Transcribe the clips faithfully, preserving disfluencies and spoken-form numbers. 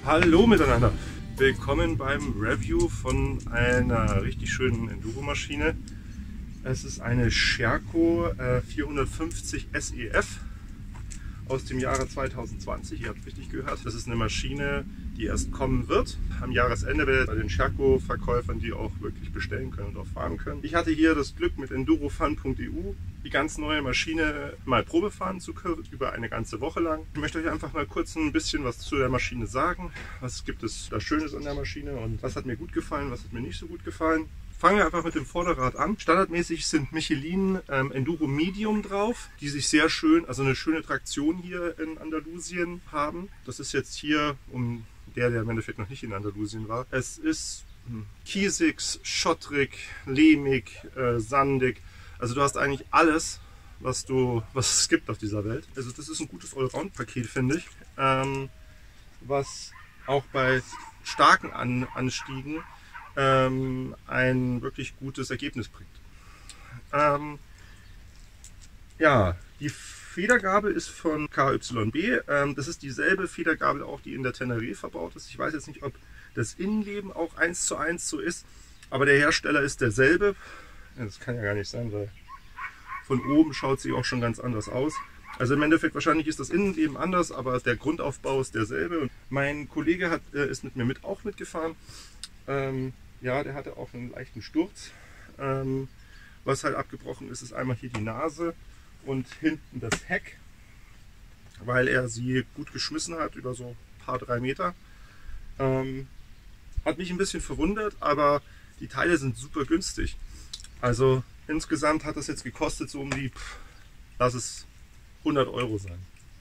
Hallo miteinander, willkommen beim Review von einer richtig schönen Enduro-Maschine. Es ist eine Sherco äh, vierhundertfünfzig S E F aus dem Jahre zweitausendzwanzig. Ihr habt richtig gehört, das ist eine Maschine, die erst kommen wird. Am Jahresende werdet ihr bei den Sherco-Verkäufern die auch wirklich bestellen können und auch fahren können. Ich hatte hier das Glück, mit endurofun punkt e u die ganz neue Maschine mal Probe fahren zu können, über eine ganze Woche lang. Ich möchte euch einfach mal kurz ein bisschen was zu der Maschine sagen. Was gibt es da Schönes an der Maschine und was hat mir gut gefallen, was hat mir nicht so gut gefallen. Fangen wir einfach mit dem Vorderrad an. Standardmäßig sind Michelin ähm, Enduro Medium drauf, die sich sehr schön, also eine schöne Traktion hier in Andalusien haben. Das ist jetzt hier, um der, der im Endeffekt noch nicht in Andalusien war. Es ist hm, kiesig, schottrig, lehmig, äh, sandig. Also du hast eigentlich alles, was, du, was es gibt auf dieser Welt. Also das ist ein gutes Allround-Paket, finde ich. Ähm, was auch bei starken An Anstiegen ähm, ein wirklich gutes Ergebnis bringt. Ähm, ja, die Federgabel ist von K Y B. Ähm, das ist dieselbe Federgabel auch, die in der Tenere verbaut ist. Ich weiß jetzt nicht, ob das Innenleben auch eins zu eins so ist, aber der Hersteller ist derselbe. Das kann ja gar nicht sein, weil von oben schaut sie auch schon ganz anders aus. Also im Endeffekt wahrscheinlich ist das Innenleben anders, aber der Grundaufbau ist derselbe. Und mein Kollege hat, äh, ist mit mir mit auch mitgefahren. Ähm, ja, der hatte auch einen leichten Sturz. Ähm, was halt abgebrochen ist, ist einmal hier die Nase und hinten das Heck, weil er sie gut geschmissen hat über so ein paar drei Meter. Ähm, hat mich ein bisschen verwundert, aber die Teile sind super günstig. Also insgesamt hat das jetzt gekostet so um die, pff, lass es hundert Euro sein.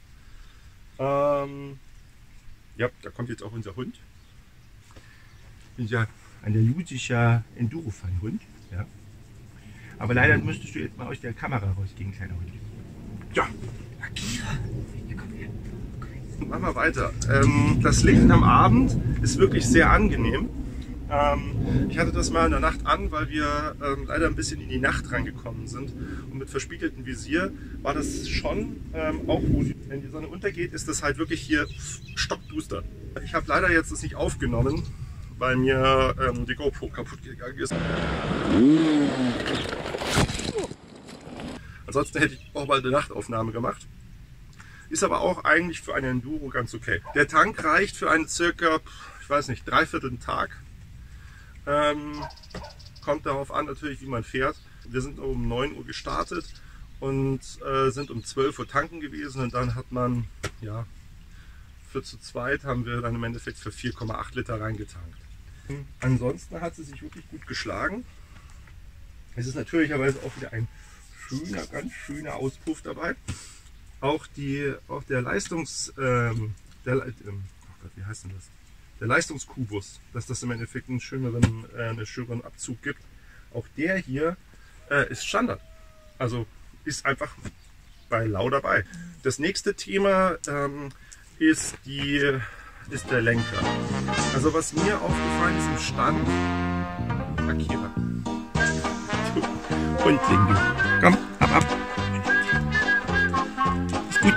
Ähm, ja, da kommt jetzt auch unser Hund. Unser andalusischer Enduro-Fan-Hund. Ja. Aber leider müsstest du jetzt mal aus der Kamera rausgehen, kleiner Hund. Ja, Akira, ja, komm her. Komm her. Machen wir weiter. Ähm, das Licht am Abend ist wirklich sehr angenehm. Ähm, ich hatte das mal in der Nacht an, weil wir ähm, leider ein bisschen in die Nacht reingekommen sind. Und mit verspiegeltem Visier war das schon, ähm, auch wo die, wenn die Sonne untergeht, ist das halt wirklich hier stockduster. Ich habe leider jetzt das nicht aufgenommen, weil mir ähm, die GoPro kaputt gegangen ist. Ansonsten hätte ich auch mal eine Nachtaufnahme gemacht. Ist aber auch eigentlich für eine Enduro ganz okay. Der Tank reicht für einen circa, ich weiß nicht, dreiviertel Tag. Ähm, kommt darauf an natürlich, wie man fährt. Wir sind um neun Uhr gestartet und äh, sind um zwölf Uhr tanken gewesen und dann hat man, ja, für zu zweit haben wir dann im Endeffekt für vier Komma acht Liter reingetankt. Ansonsten hat sie sich wirklich gut geschlagen. Es ist natürlicherweise auch wieder ein schöner, ganz schöner Auspuff dabei. Auch, die, auch der Leistungs... Ähm, der, ähm, oh Gott, wie heißt denn das? Der Leistungskubus, dass das im Endeffekt einen schöneren, äh, einen schöneren Abzug gibt. Auch der hier äh, ist Standard. Also ist einfach bei lau dabei. Das nächste Thema ähm, ist, die, ist der Lenker. Also was mir aufgefallen ist im Stand, Akira. Und Lindu. Komm, ab, ab. Ist gut.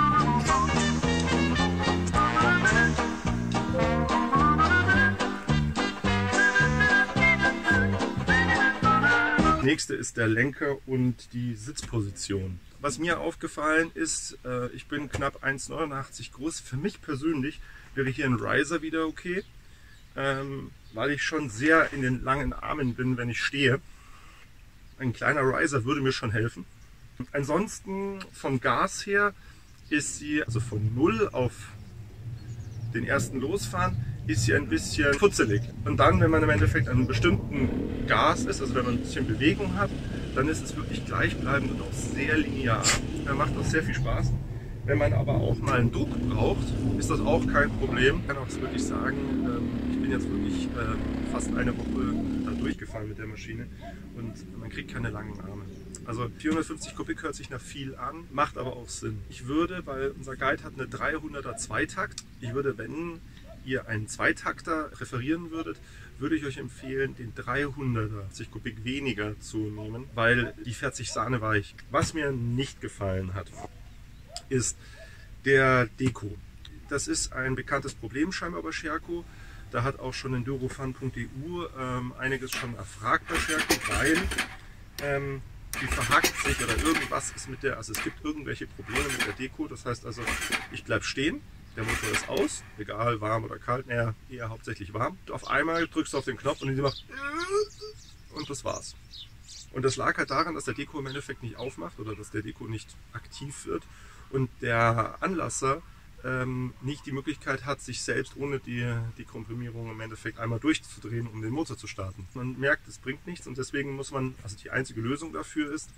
Das nächste ist der Lenker und die Sitzposition. Was mir aufgefallen ist, äh, ich bin knapp eins Komma neunundachtzig groß. Für mich persönlich wäre hier ein Riser wieder okay, ähm, weil ich schon sehr in den langen Armen bin, wenn ich stehe. Ein kleiner Riser würde mir schon helfen. Ansonsten vom Gas her ist sie, also von null auf den ersten Losfahren, ist sie ein bisschen futzelig. Und dann, wenn man im Endeffekt an einem bestimmten Gas ist, also wenn man ein bisschen Bewegung hat, dann ist es wirklich gleichbleibend und auch sehr linear. Das macht auch sehr viel Spaß. Wenn man aber auch mal einen Druck braucht, ist das auch kein Problem. Ich kann auch wirklich sagen, ich bin jetzt wirklich fast eine Woche da durchgefahren mit der Maschine und man kriegt keine langen Arme. Also vierhundertfünfzig Kubik hört sich nach viel an, macht aber auch Sinn. Ich würde, weil unser Guide hat eine dreihunderter Zweitakt, ich würde, wenn ihr einen Zweitakter präferieren würdet, würde ich euch empfehlen, den dreihunderter Kubik weniger zu nehmen, weil die fährt sich sahneweich. Was mir nicht gefallen hat, ist der Deko. Das ist ein bekanntes Problem scheinbar bei Scherco. Da hat auch schon endurofun punkt e u ähm, einiges schon erfragt bei Scherco, weil ähm, die verhakt sich oder irgendwas ist mit der, also es gibt irgendwelche Probleme mit der Deko. Das heißt also, ich bleibe stehen, der Motor ist aus, egal warm oder kalt, naja, eher hauptsächlich warm. Auf einmal drückst du auf den Knopf und die macht und das war's. Und das lag halt daran, dass der Deko im Endeffekt nicht aufmacht oder dass der Deko nicht aktiv wird und der Anlasser ähm, nicht die Möglichkeit hat, sich selbst ohne die, die Komprimierung im Endeffekt einmal durchzudrehen, um den Motor zu starten. Man merkt, es bringt nichts und deswegen muss man, also die einzige Lösung dafür ist,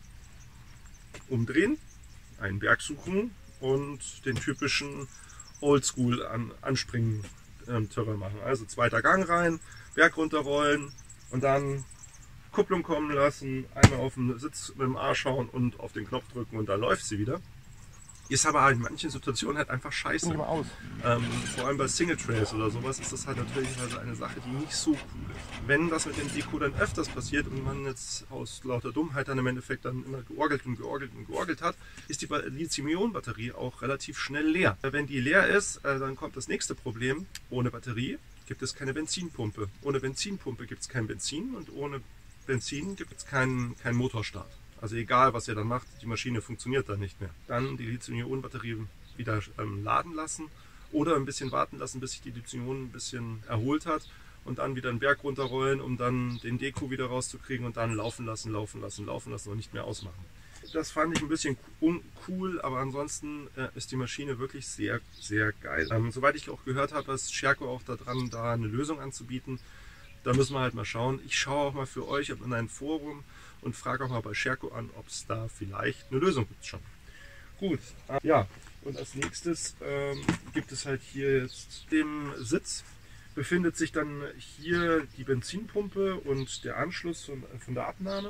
umdrehen, einen Berg suchen und den typischen Oldschool an, anspringen ähm, Terrain machen. Also zweiter Gang rein, Berg runterrollen und dann Kupplung kommen lassen, einmal auf den Sitz mit dem Arsch schauen und auf den Knopf drücken und dann läuft sie wieder. Ist aber in manchen Situationen halt einfach scheiße. Aus. Ähm, vor allem bei Single Trails oder sowas ist das halt natürlich also eine Sache, die nicht so cool ist. Wenn das mit dem Deko dann öfters passiert und man jetzt aus lauter Dummheit dann im Endeffekt dann immer georgelt und georgelt und georgelt hat, ist die Lithium-Ionen-Batterie auch relativ schnell leer. Wenn die leer ist, dann kommt das nächste Problem. Ohne Batterie gibt es keine Benzinpumpe. Ohne Benzinpumpe gibt es kein Benzin und ohne Benzin gibt es keinen kein Motorstart. Also egal, was ihr dann macht, die Maschine funktioniert dann nicht mehr. Dann die Lithium-Ionen-Batterie wieder ähm, laden lassen oder ein bisschen warten lassen, bis sich die Lithium ein bisschen erholt hat und dann wieder einen Berg runterrollen, um dann den Deko wieder rauszukriegen und dann laufen lassen, laufen lassen, laufen lassen und nicht mehr ausmachen. Das fand ich ein bisschen uncool, aber ansonsten äh, ist die Maschine wirklich sehr, sehr geil. Ähm, soweit ich auch gehört habe, ist Scherco auch daran, da eine Lösung anzubieten. Da müssen wir halt mal schauen. Ich schaue auch mal für euch in ein Forum und frage auch mal bei Scherco an, ob es da vielleicht eine Lösung gibt schon. Gut, äh, ja, und als nächstes ähm, gibt es halt hier jetzt dem Sitz, befindet sich dann hier die Benzinpumpe und der Anschluss von, von der Abnahme.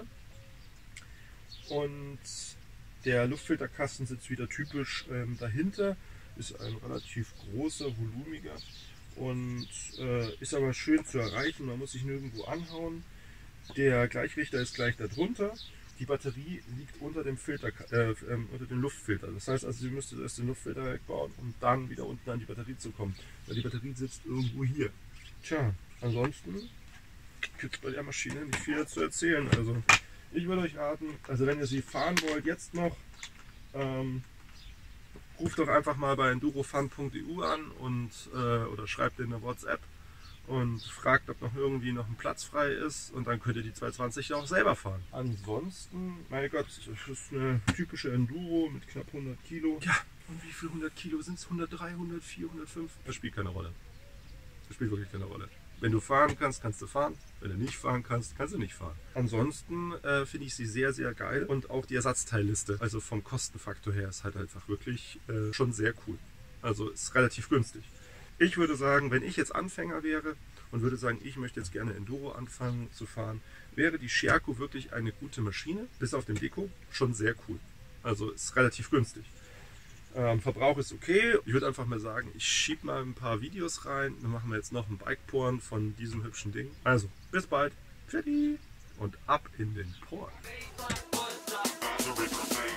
Und der Luftfilterkasten sitzt wieder typisch ähm, dahinter, ist ein relativ großer, volumiger und äh, ist aber schön zu erreichen, man muss sich nirgendwo anhauen. Der Gleichrichter ist gleich darunter. Die Batterie liegt unter dem, Filter, äh, unter dem Luftfilter. Das heißt also, Sie müssten erst den Luftfilter wegbauen, um dann wieder unten an die Batterie zu kommen. Weil die Batterie sitzt irgendwo hier. Tja, ansonsten gibt es bei der Maschine nicht viel zu erzählen. Also ich würde euch raten, also wenn ihr sie fahren wollt, jetzt noch, ähm, ruft doch einfach mal bei endurofun punkt e u an und, äh, oder schreibt in eine WhatsApp und fragt, ob noch irgendwie noch ein Platz frei ist und dann könnt ihr die zweihundertzwanzig auch selber fahren. Ansonsten, mein Gott, das ist eine typische Enduro mit knapp hundert Kilo. Ja, und wie viel hundert Kilo sind es? hundertdrei, hundertvier, hundertfünf? Das spielt keine Rolle. Das spielt wirklich keine Rolle. Wenn du fahren kannst, kannst du fahren. Wenn du nicht fahren kannst, kannst du nicht fahren. Ansonsten äh, finde ich sie sehr, sehr geil. Und auch die Ersatzteilliste, also vom Kostenfaktor her, ist halt einfach wirklich äh, schon sehr cool. Also ist relativ günstig. Ich würde sagen, wenn ich jetzt Anfänger wäre und würde sagen, ich möchte jetzt gerne Enduro anfangen zu fahren, wäre die Scherco wirklich eine gute Maschine, bis auf den Deko, schon sehr cool. Also ist relativ günstig. Ähm, Verbrauch ist okay. Ich würde einfach mal sagen, ich schiebe mal ein paar Videos rein. Dann machen wir jetzt noch ein Bike-Porn von diesem hübschen Ding. Also, bis bald. Tschüssi und ab in den Porn.